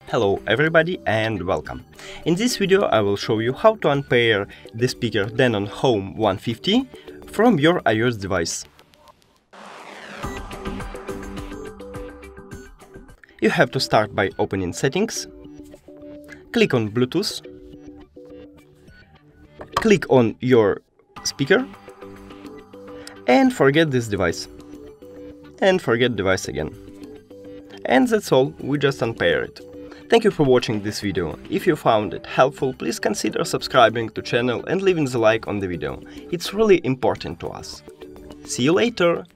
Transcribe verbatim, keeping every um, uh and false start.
Hello everybody and welcome. In this video I will show you how to unpair the speaker Denon Home one fifty from your iOS device. You have to start by opening Settings, click on Bluetooth, click on your speaker and forget this device. And forget device again. And that's all, we just unpair it. Thank you for watching this video. If you found it helpful, please consider subscribing to channel and leaving the like on the video. It's really important to us. See you later!